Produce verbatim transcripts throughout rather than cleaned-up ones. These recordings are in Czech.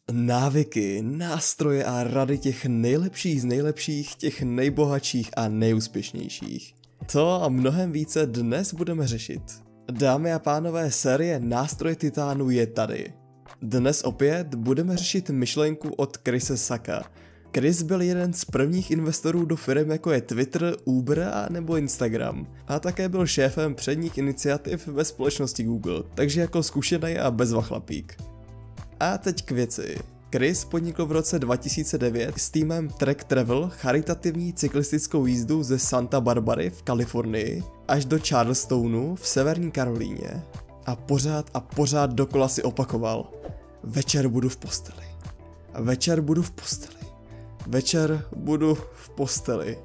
Návyky, nástroje a rady těch nejlepších z nejlepších, těch nejbohatších a nejúspěšnějších. To a mnohem více dnes budeme řešit. Dámy a pánové, série Nástroje titánu je tady. Dnes opět budeme řešit myšlenku od Chrise Sacka. Chris byl jeden z prvních investorů do firm jako je Twitter, Uber a nebo Instagram. A také byl šéfem předních iniciativ ve společnosti Google, takže jako zkušený a bezva chlapík. A teď k věci. Chris podnikl v roce dva tisíce devět s týmem Track Travel charitativní cyklistickou jízdu ze Santa Barbary v Kalifornii až do Charlestonu v severní Karolíně. A pořád a pořád dokola si opakoval: večer budu v posteli. Večer budu v posteli. Večer budu v posteli.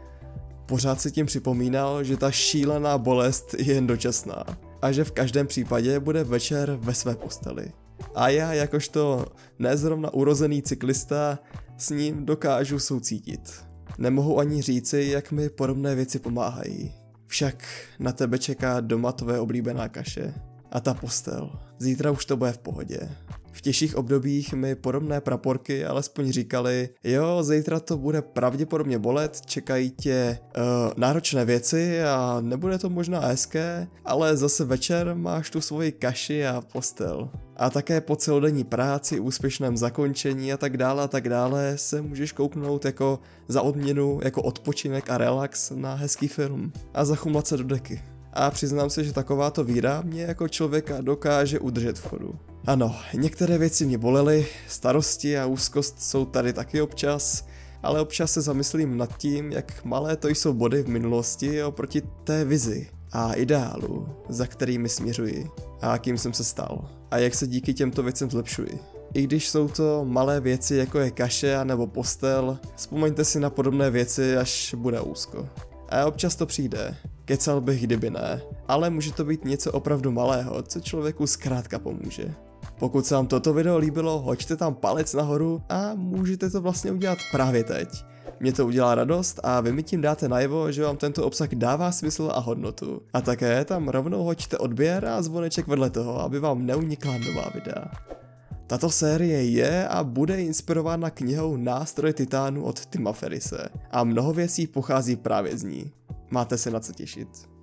Pořád si tím připomínal, že ta šílená bolest je jen dočasná a že v každém případě bude večer ve své posteli. A já jakožto nezrovna urozený cyklista s ním dokážu soucítit. Nemohu ani říci, jak mi podobné věci pomáhají. Však na tebe čeká doma tvoje oblíbená kaše. A ta postel. Zítra už to bude v pohodě. V těžších obdobích mi podobné praporky alespoň říkali: jo, zítra to bude pravděpodobně bolet, čekají tě uh, náročné věci a nebude to možná hezké, ale zase večer máš tu svoji kaši a postel. A také po celodenní práci, úspěšném zakončení a tak dále a tak dále se můžeš kouknout jako za odměnu, jako odpočinek a relax na hezký film a zachumlat se do deky. A přiznám se, že takováto víra mě jako člověka dokáže udržet v chodu. Ano, některé věci mě bolely, starosti a úzkost jsou tady taky občas, ale občas se zamyslím nad tím, jak malé to jsou body v minulosti oproti té vizi a ideálu, za kterými směřuji a kým jsem se stal a jak se díky těmto věcem zlepšuji. I když jsou to malé věci jako je kaše a nebo postel, vzpomeňte si na podobné věci, až bude úzko. A občas to přijde. Kecal bych, kdyby ne, ale může to být něco opravdu malého, co člověku zkrátka pomůže. Pokud se vám toto video líbilo, hoďte tam palec nahoru a můžete to vlastně udělat právě teď. Mně to udělá radost a vy mi tím dáte najevo, že vám tento obsah dává smysl a hodnotu. A také tam rovnou hoďte odběr a zvoneček vedle toho, aby vám neunikla nová videa. Tato série je a bude inspirována knihou Nástroje titánu od Tima Ferrise a mnoho věcí pochází právě z ní. Máte se na co těšit.